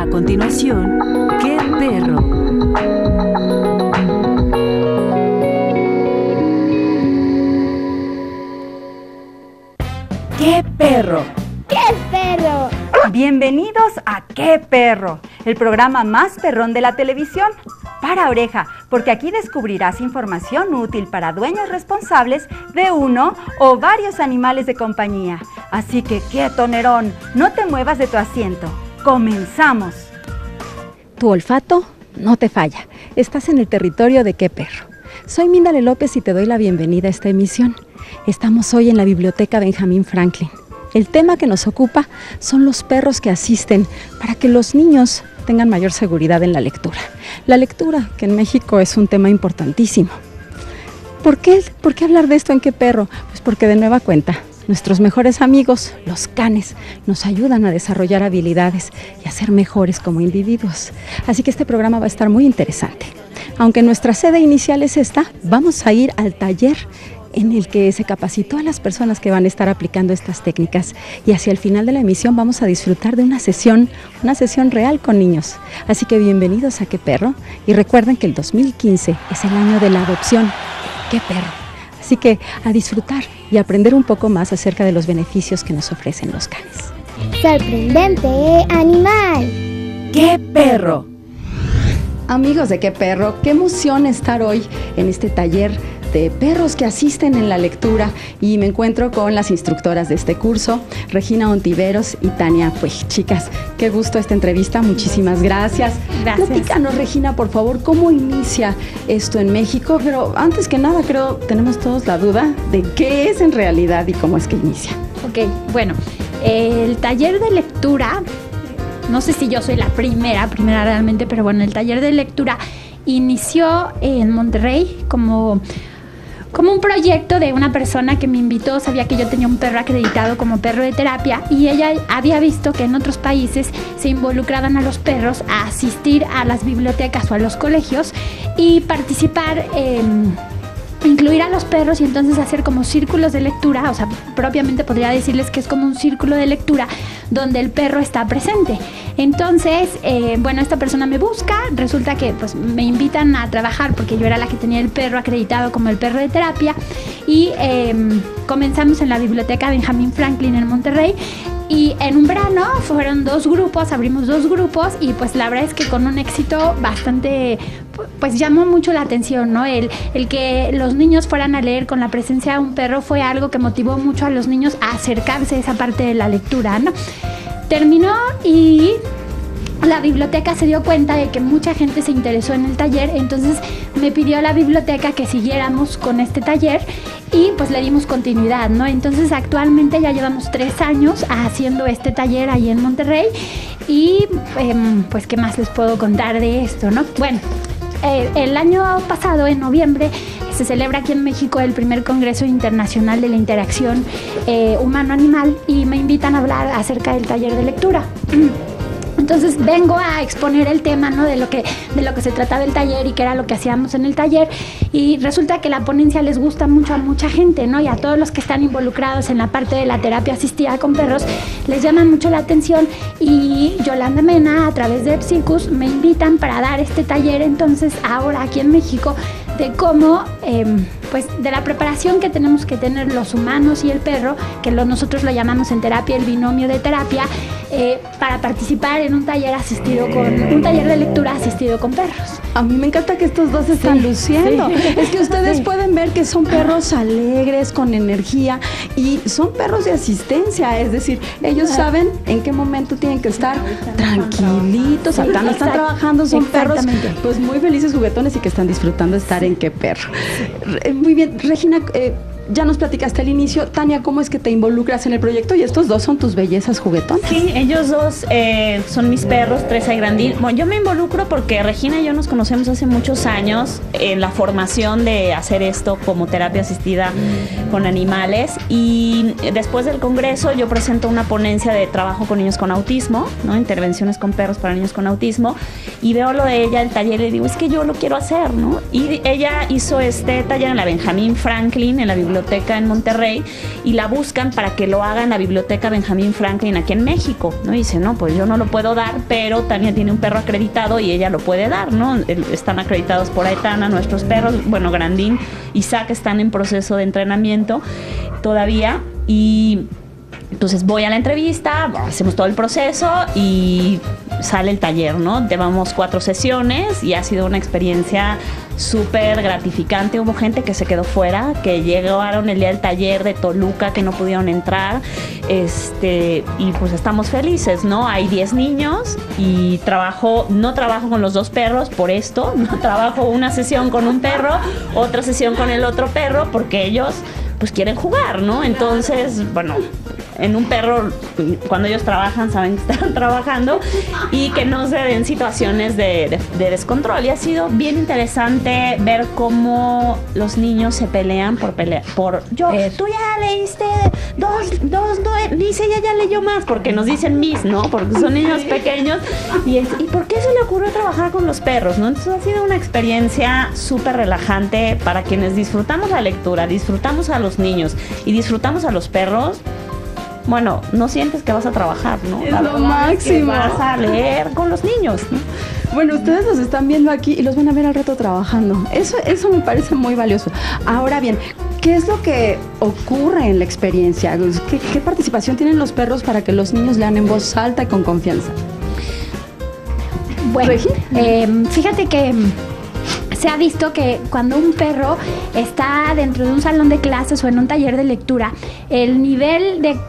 A continuación, ¡Qué perro! ¡Qué perro! ¡Qué perro! Bienvenidos a ¡Qué perro! El programa más perrón de la televisión. Para oreja, porque aquí descubrirás información útil para dueños responsables de uno o varios animales de compañía. Así que quieto, Nerón, no te muevas de tu asiento. ¡Comenzamos! Tu olfato no te falla. Estás en el territorio de ¡Qué perro! Soy Míndale López y te doy la bienvenida a esta emisión. Estamos hoy en la Biblioteca Benjamin Franklin. El tema que nos ocupa son los perros que asisten para que los niños tengan mayor seguridad en la lectura. La lectura, que en México es un tema importantísimo. ¿Por qué hablar de esto en ¡Qué perro? Pues porque de nueva cuenta, nuestros mejores amigos, los canes, nos ayudan a desarrollar habilidades y a ser mejores como individuos. Así que este programa va a estar muy interesante. Aunque nuestra sede inicial es esta, vamos a ir al taller en el que se capacitó a las personas que van a estar aplicando estas técnicas, y hacia el final de la emisión vamos a disfrutar de una sesión real con niños. Así que bienvenidos a ¡Qué perro! Y recuerden que el 2015 es el año de la adopción. ¡Qué perro! Así que a disfrutar y aprender un poco más acerca de los beneficios que nos ofrecen los canes. ¡Sorprendente animal! ¡Qué perro! Amigos de ¡Qué perro! ¡Qué emoción estar hoy en este taller de perros que asisten en la lectura! Y me encuentro con las instructoras de este curso, Regina Ontiveros y Tania Puig. Chicas, qué gusto esta entrevista, muchísimas gracias. Gracias. Platícanos, Regina, por favor, ¿cómo inicia esto en México? Pero antes que nada, creo tenemos todos la duda de qué es en realidad y cómo es que inicia. Ok, bueno, el taller de lectura, no sé si yo soy la primera realmente, pero bueno, el taller de lectura inició en Monterrey como un proyecto de una persona que me invitó. Sabía que yo tenía un perro acreditado como perro de terapia, y ella había visto que en otros países se involucraban a los perros a asistir a las bibliotecas o a los colegios y participar incluir a los perros, y entonces hacer como círculos de lectura. O sea, propiamente podría decirles que es como un círculo de lectura donde el perro está presente. Entonces, bueno, esta persona me busca, resulta que pues me invitan a trabajar porque yo era la que tenía el perro acreditado como el perro de terapia, y comenzamos en la Biblioteca Benjamin Franklin en Monterrey. Y en un verano fueron abrimos dos grupos, y pues la verdad es que con un éxito bastante, pues llamó mucho la atención, ¿no? El que los niños fueran a leer con la presencia de un perro fue algo que motivó mucho a los niños a acercarse a esa parte de la lectura, ¿no? Terminó y la biblioteca se dio cuenta de que mucha gente se interesó en el taller, entonces me pidió a la biblioteca que siguiéramos con este taller, y pues le dimos continuidad, ¿no? Entonces actualmente ya llevamos 3 años haciendo este taller ahí en Monterrey, y pues qué más les puedo contar de esto, ¿no? Bueno, el año pasado, en noviembre, se celebra aquí en México el primer Congreso Internacional de la Interacción Humano-Animal, y me invitan a hablar acerca del taller de lectura. Entonces vengo a exponer el tema, ¿no? de lo que se trataba el taller y qué era lo que hacíamos en el taller, y resulta que la ponencia les gusta mucho a mucha gente, ¿no? Y a todos los que están involucrados en la parte de la terapia asistida con perros les llama mucho la atención, y Yolanda Mena, a través de Psicus, me invitan para dar este taller entonces ahora aquí en México, de cómo, pues de la preparación que tenemos que tener los humanos y el perro, que nosotros lo llamamos en terapia el binomio de terapia, para participar en un taller de lectura asistido con perros. A mí me encanta que estos dos están luciendo. Sí. Es que ustedes pueden ver que son perros alegres, con energía, y son perros de asistencia, es decir, ellos saben en qué momento tienen que estar tranquilitos, no están trabajando, son perros pues muy felices, juguetones, y que están disfrutando de estar en ¡Qué perro! Muy bien, Regina, ya nos platicaste al inicio. Tania, ¿cómo es que te involucras en el proyecto? Y estos dos son tus bellezas juguetonas. Sí, ellos dos son mis perros, Tresa y Grandil. Bueno, yo me involucro porque Regina y yo nos conocemos hace muchos años en la formación de hacer esto como terapia asistida con animales, y después del congreso yo presento una ponencia de trabajo con niños con autismo, ¿no? Intervenciones con perros para niños con autismo, y veo lo de ella, el taller, y le digo, es que yo lo quiero hacer, ¿no? Y ella hizo este taller en la Benjamin Franklin, en la biblioteca biblioteca en Monterrey y la buscan para que lo haga en la biblioteca Benjamín Franklin aquí en México, ¿no? Y dice, no, pues yo no lo puedo dar, pero Tania tiene un perro acreditado y ella lo puede dar, ¿no? Están acreditados por Aitana, nuestros perros, bueno, Grandín y Zack están en proceso de entrenamiento todavía, y entonces voy a la entrevista, hacemos todo el proceso y sale el taller, ¿no? Llevamos 4 sesiones y ha sido una experiencia súper gratificante. Hubo gente que se quedó fuera, que llegaron el día del taller de Toluca, que no pudieron entrar, y pues estamos felices, ¿no? Hay 10 niños y no trabajo con los 2 perros por esto, no trabajo una sesión con un perro, otra sesión con el otro perro, porque ellos pues quieren jugar, ¿no? Entonces, bueno, en un perro, cuando ellos trabajan, saben que están trabajando y que no se den situaciones de descontrol. Y ha sido bien interesante ver cómo los niños se pelean por tú ya leíste dice ella ya leyó más, porque nos dicen Miss, ¿no? Porque son niños pequeños. ¿Y por qué se le ocurrió trabajar con los perros, no? Entonces ha sido una experiencia súper relajante para quienes disfrutamos la lectura, disfrutamos a los niños y disfrutamos a los perros. Bueno, no sientes que vas a trabajar, ¿no? Es lo máximo. Es que vas a leer con los niños, ¿no? Bueno, ustedes los están viendo aquí y los van a ver al rato trabajando. Eso me parece muy valioso. Ahora bien, ¿qué es lo que ocurre en la experiencia? ¿Qué participación tienen los perros para que los niños lean en voz alta y con confianza? Bueno, fíjate que se ha visto que cuando un perro está dentro de un salón de clases o en un taller de lectura, el nivel de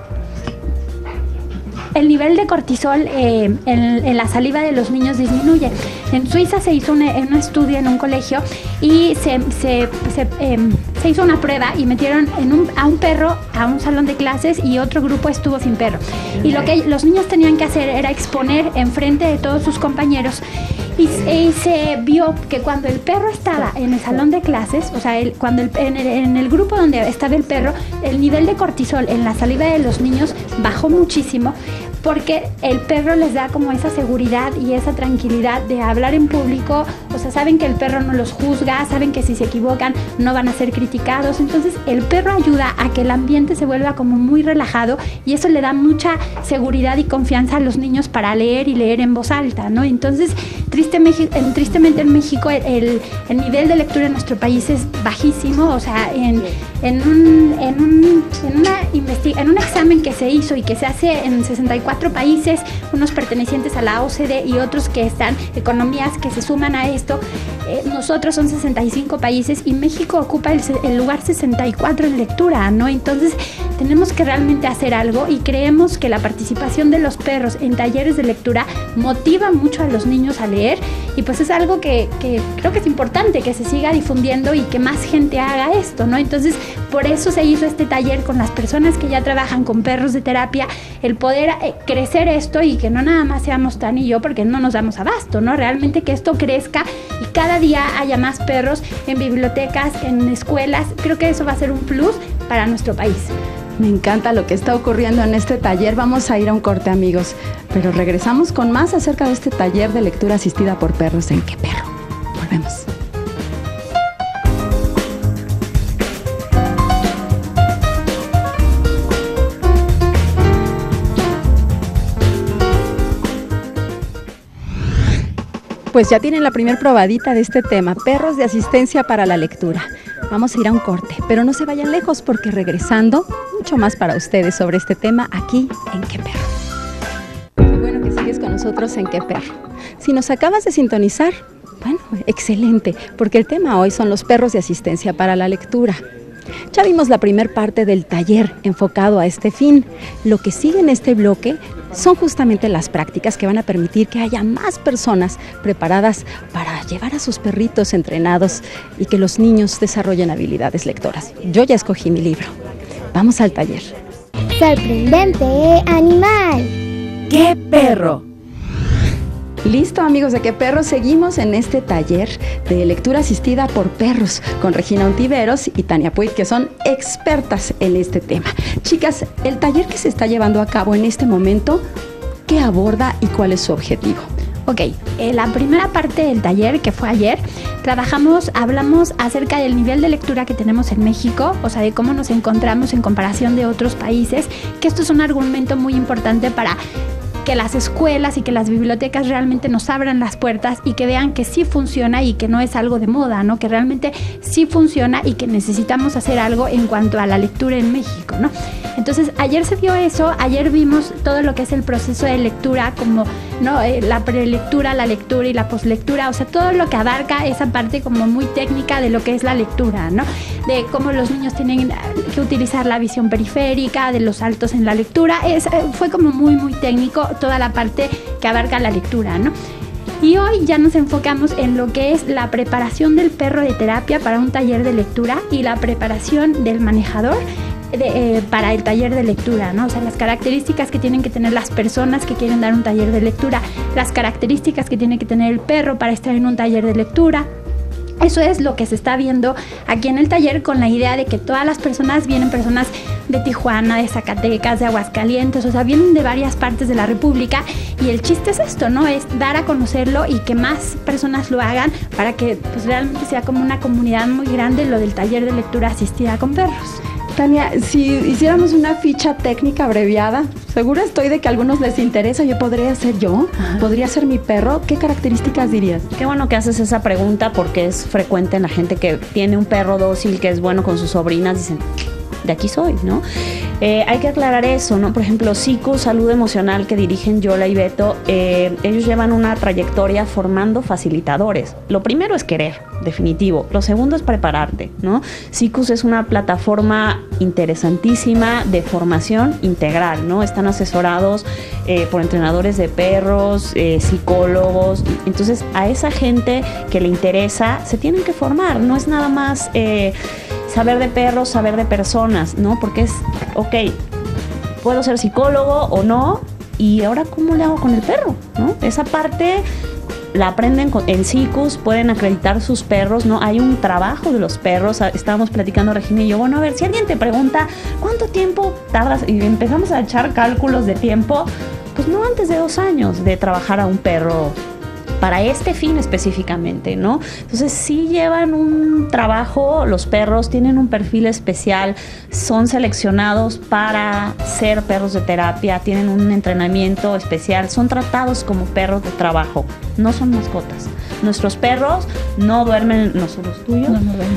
cortisol en la saliva de los niños disminuye. En Suiza se hizo un estudio en un colegio y se hizo una prueba y metieron a un perro a un salón de clases y otro grupo estuvo sin perro. Y lo que los niños tenían que hacer era exponer enfrente de todos sus compañeros. Y se vio que cuando el perro estaba en el salón de clases, o sea, en el grupo donde estaba el perro, el nivel de cortisol en la saliva de los niños bajó muchísimo, porque el perro les da como esa seguridad y esa tranquilidad de hablar en público. O sea, saben que el perro no los juzga, saben que si se equivocan no van a ser criticados. Entonces el perro ayuda a que el ambiente se vuelva como muy relajado y eso le da mucha seguridad y confianza a los niños para leer y leer en voz alta, ¿no? Entonces, tristemente en México el nivel de lectura en nuestro país es bajísimo. O sea, en un examen que se hizo y que se hace en 64 países, unos pertenecientes a la OCDE y otros que están, economías que se suman a esto, nosotros son 65 países y México ocupa el lugar 64 en lectura, ¿no? Entonces tenemos que realmente hacer algo y creemos que la participación de los perros en talleres de lectura motiva mucho a los niños a leer y pues es algo que creo que es importante que se siga difundiendo y que más gente haga esto, ¿no? Entonces por eso se hizo este taller con las personas que ya trabajan con perros de terapia, el poder crecer esto y que no nada más seamos Tania y yo, porque no nos damos abasto, ¿no? Realmente que esto crezca y cada día haya más perros en bibliotecas, en escuelas. Creo que eso va a ser un plus para nuestro país. Me encanta lo que está ocurriendo en este taller. Vamos a ir a un corte, amigos, pero regresamos con más acerca de este taller de lectura asistida por perros en Qué Perro. Volvemos. Pues ya tienen la primer probadita de este tema, perros de asistencia para la lectura. Vamos a ir a un corte, pero no se vayan lejos porque regresando, mucho más para ustedes sobre este tema aquí en Qué Perro. Qué bueno que sigues con nosotros en Qué Perro. Si nos acabas de sintonizar, bueno, excelente, porque el tema hoy son los perros de asistencia para la lectura. Ya vimos la primer parte del taller enfocado a este fin. Lo que sigue en este bloque son justamente las prácticas que van a permitir que haya más personas preparadas para llevar a sus perritos entrenados y que los niños desarrollen habilidades lectoras. Yo ya escogí mi libro. Vamos al taller. Sorprendente animal. ¡Qué perro! Listo, amigos de Qué Perro, seguimos en este taller de lectura asistida por perros con Regina Ontiveros y Tania Puig, que son expertas en este tema. Chicas, el taller que se está llevando a cabo en este momento, ¿qué aborda y cuál es su objetivo? Ok, la primera parte del taller, que fue ayer, hablamos acerca del nivel de lectura que tenemos en México, o sea, de cómo nos encontramos en comparación de otros países, que esto es un argumento muy importante para que las escuelas y que las bibliotecas realmente nos abran las puertas y que vean que sí funciona y que no es algo de moda, ¿no? Que realmente sí funciona y que necesitamos hacer algo en cuanto a la lectura en México, ¿no? Entonces, ayer se vio eso, ayer vimos todo lo que es el proceso de lectura, como, ¿no? La prelectura, la lectura y la poslectura, o sea, todo lo que abarca esa parte como muy técnica de lo que es la lectura, ¿no? De cómo los niños tienen que utilizar la visión periférica, de los saltos en la lectura, fue como muy, muy técnico toda la parte que abarca la lectura, ¿no? Y hoy ya nos enfocamos en lo que es la preparación del perro de terapia para un taller de lectura y la preparación del manejador para el taller de lectura, ¿no? O sea, las características que tienen que tener las personas que quieren dar un taller de lectura, las características que tiene que tener el perro para estar en un taller de lectura. Eso es lo que se está viendo aquí en el taller, con la idea de que todas las personas vienen personas de Tijuana, de Zacatecas, de Aguascalientes, o sea, vienen de varias partes de la República, y el chiste es esto, ¿no? Es dar a conocerlo y que más personas lo hagan para que pues realmente sea como una comunidad muy grande lo del taller de lectura asistida con perros. Tania, si hiciéramos una ficha técnica abreviada, segura estoy de que a algunos les interesa. ¿Podría ser yo? Ajá. ¿Podría ser mi perro? ¿Qué características dirías? Qué bueno que haces esa pregunta, porque es frecuente en la gente que tiene un perro dócil que es bueno con sus sobrinas, dicen, de aquí soy, ¿no? Hay que aclarar eso, ¿no? Por ejemplo, SICU, Salud Emocional, que dirigen Yola y Beto, ellos llevan una trayectoria formando facilitadores. Lo primero es querer, definitivo. Lo segundo es prepararte, ¿no? SICUS es una plataforma interesantísima de formación integral, ¿no? Están asesorados por entrenadores de perros, psicólogos. Entonces, a esa gente que le interesa, se tienen que formar. No es nada más saber de perros, saber de personas, ¿no? Porque es, ok, puedo ser psicólogo o no, y ahora ¿cómo le hago con el perro? ¿No? Esa parte la aprenden en SICUS, pueden acreditar sus perros, ¿no? Hay un trabajo de los perros. Estábamos platicando Regina y yo, bueno, a ver, si alguien te pregunta ¿cuánto tiempo tardas? Y empezamos a echar cálculos de tiempo, pues no antes de 2 años de trabajar a un perro para este fin específicamente, ¿no? Entonces sí llevan un trabajo, los perros tienen un perfil especial, son seleccionados para ser perros de terapia, tienen un entrenamiento especial, son tratados como perros de trabajo, no son mascotas. Nuestros perros no duermen, no son los tuyos,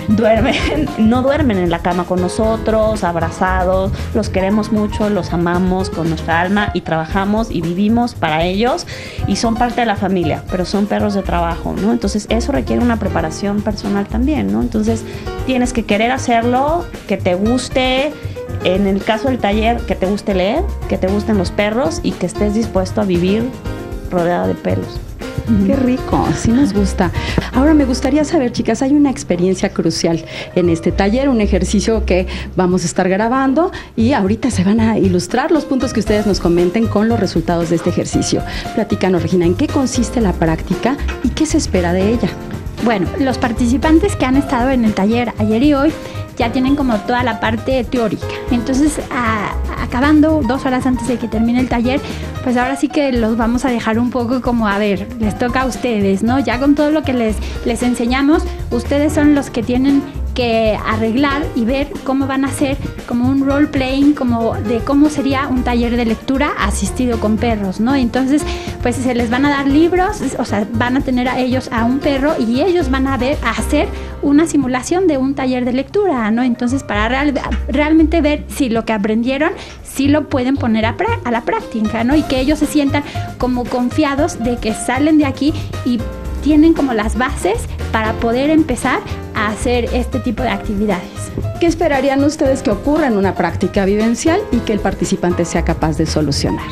no duermen en la cama con nosotros, abrazados, los queremos mucho, los amamos con nuestra alma y trabajamos y vivimos para ellos y son parte de la familia, pero son perros de trabajo, ¿no? Entonces eso requiere una preparación personal también, ¿no? Entonces tienes que querer hacerlo, que te guste, en el caso del taller, que te guste leer, que te gusten los perros y que estés dispuesto a vivir rodeada de pelos. Qué rico, sí nos gusta. Ahora me gustaría saber, chicas, hay una experiencia crucial en este taller, un ejercicio que vamos a estar grabando y ahorita se van a ilustrar los puntos que ustedes nos comenten con los resultados de este ejercicio. Platícanos, Regina, ¿en qué consiste la práctica y qué se espera de ella? Bueno, los participantes que han estado en el taller ayer y hoy ya tienen como toda la parte teórica. Entonces, acabando 2 horas antes de que termine el taller, pues ahora sí que los vamos a dejar un poco como, a ver, les toca a ustedes, ¿no? Ya con todo lo que les enseñamos, ustedes son los que tienen que arreglar y ver cómo van a hacer como un role playing, como de cómo sería un taller de lectura asistido con perros, ¿no? Entonces, pues se les van a dar libros, o sea, van a tener a ellos a un perro y ellos van a hacer una simulación de un taller de lectura, ¿no? Entonces, para realmente ver si lo que aprendieron sí lo pueden poner a la práctica, ¿no? Y que ellos se sientan como confiados de que salen de aquí y tienen como las bases para poder empezar a hacer este tipo de actividades. ¿Qué esperarían ustedes que ocurra en una práctica vivencial y que el participante sea capaz de solucionar?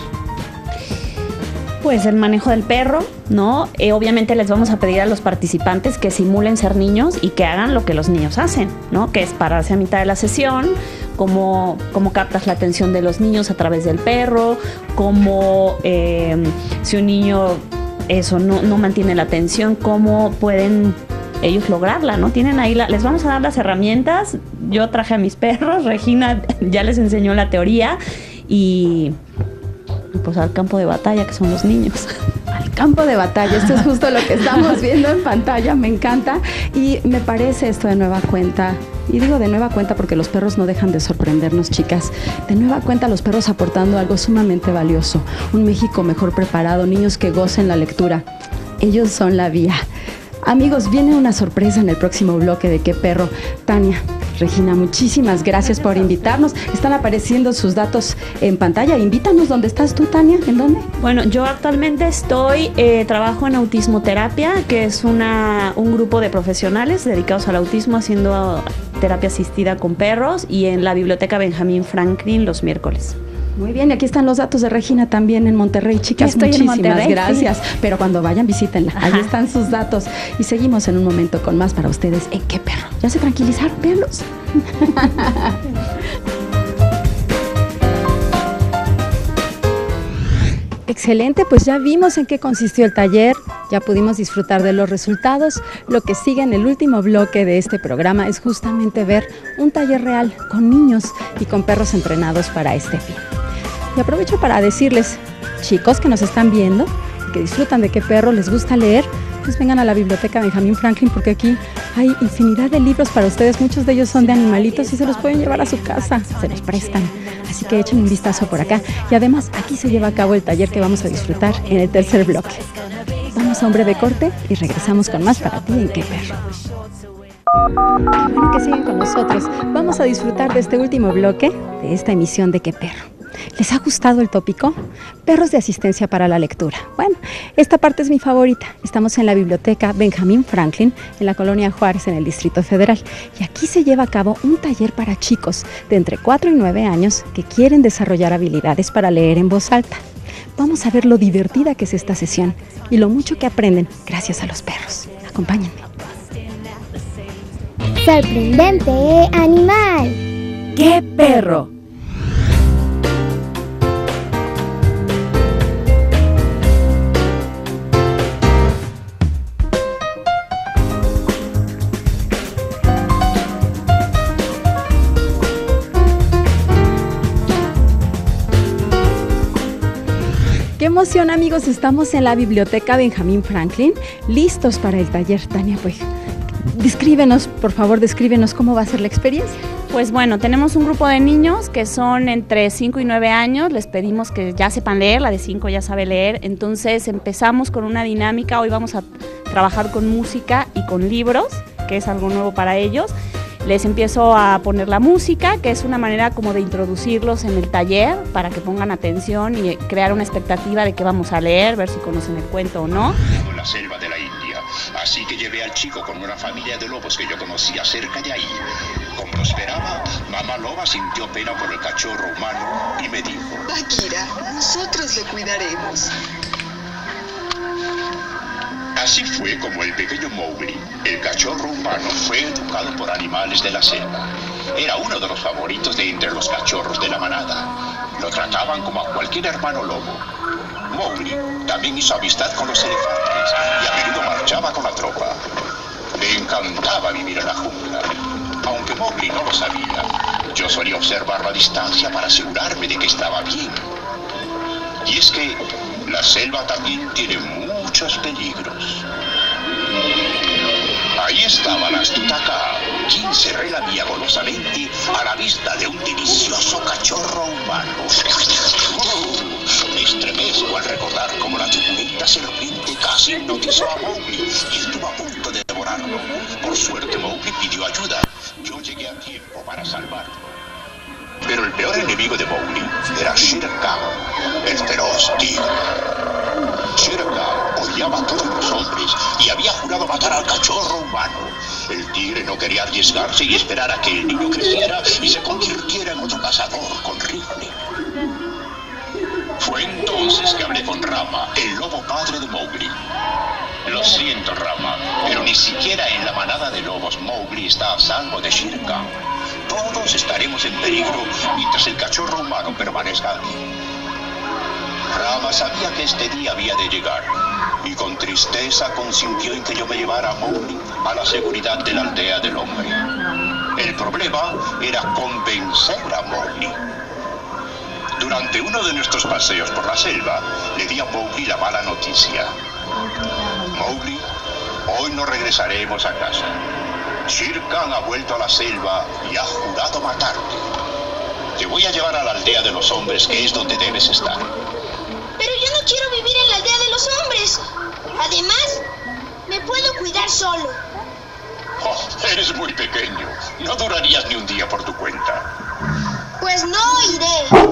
Pues el manejo del perro, ¿no? Obviamente les vamos a pedir a los participantes que simulen ser niños y que hagan lo que los niños hacen, ¿no? Que es pararse a mitad de la sesión, cómo captas la atención de los niños a través del perro, cómo si un niño no mantiene la atención, cómo pueden ellos lograrla, ¿no? Tienen ahí, les vamos a dar las herramientas. Yo traje a mis perros, Regina ya les enseñó la teoría y pues al campo de batalla, que son los niños. campo de batalla. Esto es justo lo que estamos viendo en pantalla, me encanta. Y me parece esto de nueva cuenta. Y digo de nueva cuenta porque los perros no dejan de sorprendernos, chicas. De nueva cuenta, los perros aportando algo sumamente valioso. Un México mejor preparado, niños que gocen la lectura. Ellos son la vía. Amigos, viene una sorpresa en el próximo bloque de Qué Perro. Tania, Regina, muchísimas gracias por invitarnos. Están apareciendo sus datos en pantalla. Invítanos, ¿dónde estás tú, Tania? ¿En dónde? Bueno, yo actualmente trabajo en autismoterapia, que es un grupo de profesionales dedicados al autismo haciendo terapia asistida con perros, y en la Biblioteca Benjamín Franklin los miércoles. Muy bien, y aquí están los datos de Regina también en Monterrey, chicas. Estoy muchísimas en Monterrey, gracias. sí. Pero cuando vayan, visítenla. Ahí están sus datos. Y seguimos en un momento con más para ustedes en Qué Perro. ¿Ya se tranquilizaron? Véanlos. Excelente, pues ya vimos en qué consistió el taller, ya pudimos disfrutar de los resultados. Lo que sigue en el último bloque de este programa es justamente ver un taller real con niños y con perros entrenados para este fin. Y aprovecho para decirles, chicos que nos están viendo, que disfrutan de Qué Perro, les gusta leer, pues vengan a la Biblioteca Benjamín Franklin, porque aquí hay infinidad de libros para ustedes. Muchos de ellos son de animalitos y se los pueden llevar a su casa, se los prestan. Así que echen un vistazo por acá. Y además, aquí se lleva a cabo el taller que vamos a disfrutar en el tercer bloque. Vamos a un breve corte y regresamos con más para ti en Qué Perro. Qué bueno que siguen con nosotros. Vamos a disfrutar de este último bloque de esta emisión de Qué Perro. ¿Les ha gustado el tópico? Perros de asistencia para la lectura. Bueno, esta parte es mi favorita. Estamos en la Biblioteca Benjamín Franklin, en la Colonia Juárez, en el Distrito Federal. Y aquí se lleva a cabo un taller para chicos de entre 4 y 9 años que quieren desarrollar habilidades para leer en voz alta. Vamos a ver lo divertida que es esta sesión y lo mucho que aprenden gracias a los perros. Acompáñenme. Sorprendente animal. ¡Qué perro! ¡Qué emoción, amigos! Estamos en la Biblioteca Benjamín Franklin, listos para el taller. Tania, pues, descríbenos, por favor, cómo va a ser la experiencia. Pues bueno, tenemos un grupo de niños que son entre 5 y 9 años, les pedimos que ya sepan leer, la de 5 ya sabe leer, entonces empezamos con una dinámica, hoy vamos a trabajar con música y con libros, que es algo nuevo para ellos. Les empiezo a poner la música, que es una manera como de introducirlos en el taller para que pongan atención y crear una expectativa de qué vamos a leer, ver si conocen el cuento o no. En la selva de la India, así que llevé al chico con una familia de lobos que yo conocía cerca de ahí. Como lo esperaba, mamá loba sintió pena por el cachorro humano y me dijo: Akira, nosotros lo cuidaremos. Así fue como el pequeño Mowgli, el cachorro humano, fue educado por animales de la selva. Era uno de los favoritos de entre los cachorros de la manada. Lo trataban como a cualquier hermano lobo. Mowgli también hizo amistad con los elefantes y a menudo marchaba con la tropa. Le encantaba vivir en la jungla. Aunque Mowgli no lo sabía, yo solía observarlo a distancia para asegurarme de que estaba bien. Y es que la selva también tiene muchos peligros. Ahí estaba la astuta Kaa, quien se relamía golosamente a la vista de un delicioso cachorro humano. Me estremezco al recordar cómo la truculenta serpiente casi hipnotizó a Mowgli y estuvo a punto de devorarlo. Por suerte Mowgli pidió ayuda. Yo llegué a tiempo para salvarlo. Pero el peor enemigo de Mowgli era Shere Khan, el feroz tigre. Shere Khan odiaba a todos los hombres y había jurado matar al cachorro humano. El tigre no quería arriesgarse y esperar a que el niño creciera y se convirtiera en otro cazador con rifle. Fue entonces que hablé con Rama, el lobo padre de Mowgli. Lo siento, Rama, pero ni siquiera en la manada de lobos Mowgli está a salvo de Shere Khan. Todos estaremos en peligro mientras el cachorro humano permanezca aquí. Rama sabía que este día había de llegar y con tristeza consintió en que yo me llevara a Mowgli a la seguridad de la aldea del hombre. El problema era convencer a Mowgli. Durante uno de nuestros paseos por la selva, le di a Mowgli la mala noticia. Mowgli, hoy no regresaremos a casa. Shere Khan ha vuelto a la selva y ha jurado matarte. Te voy a llevar a la aldea de los hombres, que es donde debes estar. Pero yo no quiero vivir en la aldea de los hombres. Además, me puedo cuidar solo. Oh, eres muy pequeño. No durarías ni un día por tu cuenta. Pues no iré.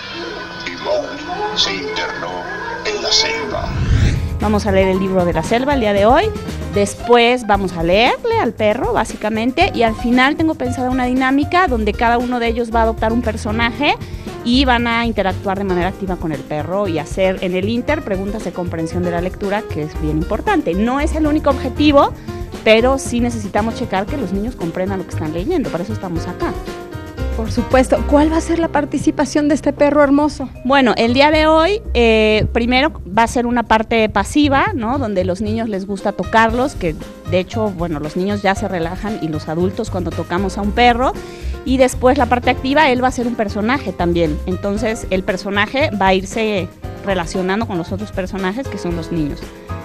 Y Mowgli se internó en la selva. Vamos a leer el libro de la selva el día de hoy. Después vamos a leerle al perro, básicamente. Y al final tengo pensada una dinámica donde cada uno de ellos va a adoptar un personaje y van a interactuar de manera activa con el perro y hacer en el inter preguntas de comprensión de la lectura, que es bien importante. No es el único objetivo, pero sí necesitamos checar que los niños comprendan lo que están leyendo. Para eso estamos acá. Por supuesto. ¿Cuál va a ser la participación de este perro hermoso? Bueno, el día de hoy, primero va a ser una parte pasiva, ¿no? Donde los niños les gusta tocarlos, que de hecho, bueno, los niños ya se relajan y los adultos cuando tocamos a un perro. Y después la parte activa, él va a ser un personaje también. Entonces, el personaje va a irse relacionando con los otros personajes que son los niños.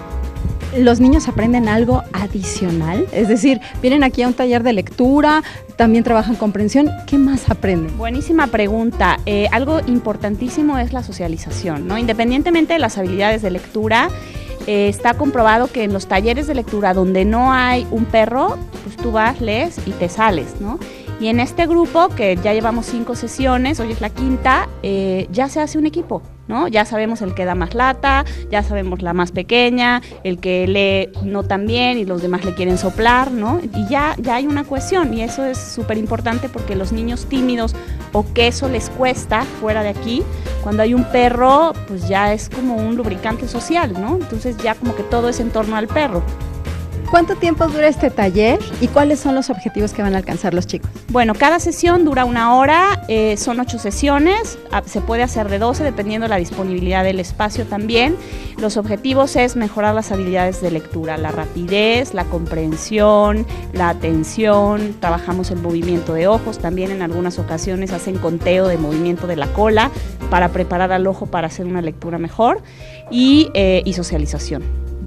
¿Los niños aprenden algo adicional? Es decir, vienen aquí a un taller de lectura, también trabajan comprensión. ¿Qué más aprenden? Buenísima pregunta. Algo importantísimo es la socialización, ¿no? Independientemente de las habilidades de lectura, está comprobado que en los talleres de lectura donde no hay un perro, pues tú vas, lees y te sales, ¿no? Y en este grupo, que ya llevamos 5 sesiones, hoy es la quinta, ya se hace un equipo, ¿no? Ya sabemos el que da más lata, ya sabemos la más pequeña, el que lee no tan bien y los demás le quieren soplar, ¿no? Y ya hay una cohesión, y eso es súper importante porque los niños tímidos o que eso les cuesta fuera de aquí, cuando hay un perro, pues ya es como un lubricante social, ¿no? Entonces ya como que todo es en torno al perro. ¿Cuánto tiempo dura este taller y cuáles son los objetivos que van a alcanzar los chicos? Bueno, cada sesión dura 1 hora, son 8 sesiones, se puede hacer de 12 dependiendo de la disponibilidad del espacio también. Los objetivos es mejorar las habilidades de lectura, la rapidez, la comprensión, la atención, trabajamos el movimiento de ojos, también en algunas ocasiones hacen conteo de movimiento de la cola para preparar al ojo para hacer una lectura mejor y socialización.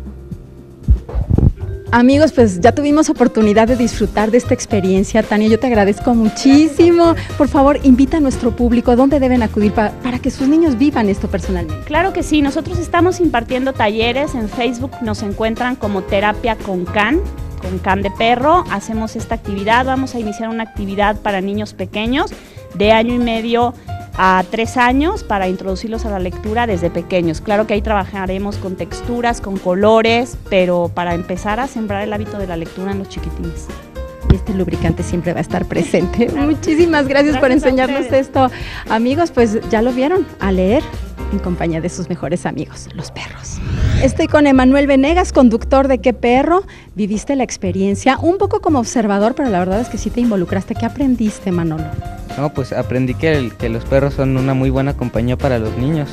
Amigos, pues ya tuvimos oportunidad de disfrutar de esta experiencia, Tania. Yo te agradezco muchísimo. Por favor, invita a nuestro público a dónde deben acudir para que sus niños vivan esto personalmente. Claro que sí, nosotros estamos impartiendo talleres. En Facebook nos encuentran como Terapia con Khan de perro. Hacemos esta actividad, vamos a iniciar una actividad para niños pequeños de 1 año y medio a 3 años para introducirlos a la lectura desde pequeños. Claro que ahí trabajaremos con texturas, con colores, pero para empezar a sembrar el hábito de la lectura en los chiquitines. Y este lubricante siempre va a estar presente. Muchísimas gracias por enseñarnos esto. Amigos, pues ya lo vieron, a leer en compañía de sus mejores amigos, los perros. Estoy con Emanuel Venegas, conductor de ¿Qué perro? Viviste la experiencia un poco como observador, pero la verdad es que sí te involucraste. ¿Qué aprendiste, Manolo? No, pues aprendí que los perros son una muy buena compañía para los niños.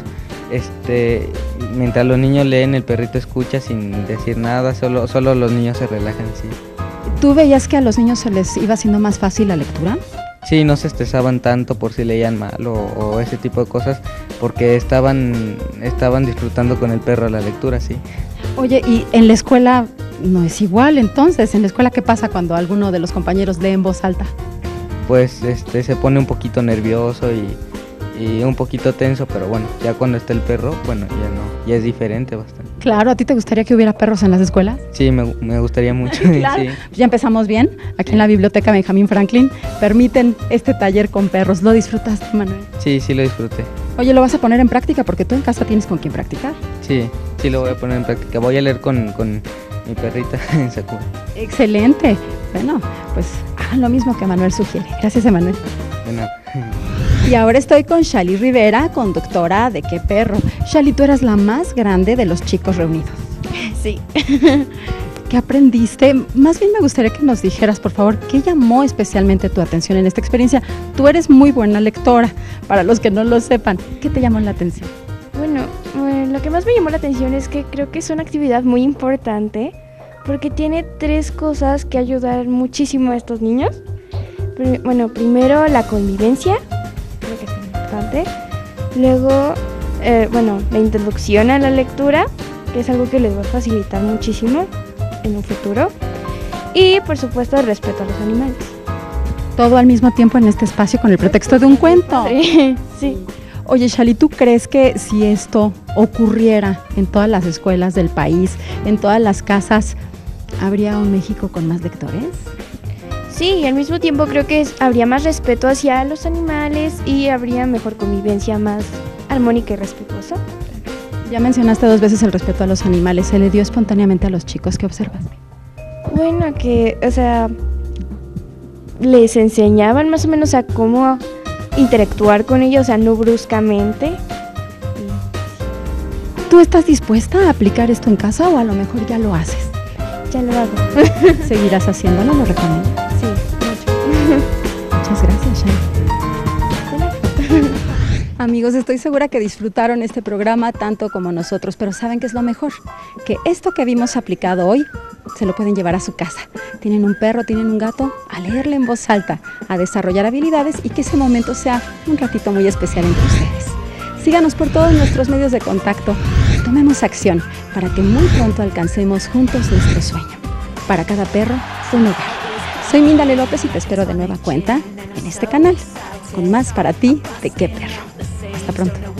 Mientras los niños leen, el perrito escucha sin decir nada, solo los niños se relajan, sí. ¿Tú veías que a los niños se les iba haciendo más fácil la lectura? Sí, no se estresaban tanto por si leían mal o ese tipo de cosas, porque estaban disfrutando con el perro la lectura, sí. Oye, ¿y en la escuela no es igual entonces? ¿En la escuela qué pasa cuando alguno de los compañeros lee en voz alta? Pues se pone un poquito nervioso y un poquito tenso, pero bueno, ya cuando está el perro, bueno, ya es diferente bastante. Claro, ¿a ti te gustaría que hubiera perros en las escuelas? Sí, me gustaría mucho. Claro. Sí. Ya empezamos bien, aquí en la Biblioteca Benjamín Franklin, permiten este taller con perros. ¿Lo disfrutaste, Manuel? Sí, lo disfruté. Oye, ¿lo vas a poner en práctica? Porque tú en casa tienes con quién practicar. Sí lo voy a poner en práctica. Voy a leer con mi perrita en Sakura. Excelente. Bueno, pues hagan lo mismo que Manuel sugiere. Gracias, Emanuel. De nada. Y ahora estoy con Shali Rivera, conductora de ¿Qué perro? Shali, tú eras la más grande de los chicos reunidos. Sí. ¿Qué aprendiste? Más bien me gustaría que nos dijeras, por favor, ¿qué llamó especialmente tu atención en esta experiencia? Tú eres muy buena lectora, para los que no lo sepan. ¿Qué te llamó la atención? Bueno, lo que más me llamó la atención es que creo que es una actividad muy importante porque tiene 3 cosas que ayudar muchísimo a estos niños. Bueno, primero la convivencia, creo que es muy importante. Luego, la introducción a la lectura, que es algo que les va a facilitar muchísimo en un futuro. Y, por supuesto, el respeto a los animales. Todo al mismo tiempo en este espacio con el pretexto de un cuento. Sí. Oye, Shali, ¿tú crees que si esto ocurriera en todas las escuelas del país, en todas las casas, habría un México con más lectores? Sí, y al mismo tiempo creo que habría más respeto hacia los animales y habría mejor convivencia, más armónica y respetuosa. Ya mencionaste 2 veces el respeto a los animales. ¿Se le dio espontáneamente a los chicos? ¿Qué observas? Bueno, les enseñaban más o menos a cómo interactuar con ellos, no bruscamente. ¿Tú estás dispuesta a aplicar esto en casa o a lo mejor ya lo haces? Ya lo hago. ¿Seguirás haciéndolo? ¿Lo recomiendas? Sí, mucho. Muchas gracias, Shali. Amigos, estoy segura que disfrutaron este programa tanto como nosotros, pero ¿saben qué es lo mejor? Que esto que vimos aplicado hoy se lo pueden llevar a su casa. Tienen un perro, tienen un gato, a leerle en voz alta, a desarrollar habilidades y que ese momento sea un ratito muy especial entre ustedes. Síganos por todos nuestros medios de contacto. Tomemos acción para que muy pronto alcancemos juntos nuestro sueño. Para cada perro, un hogar. Soy Míndale López y te espero de nueva cuenta en este canal, con más para ti de Qué Perro. Hasta pronto.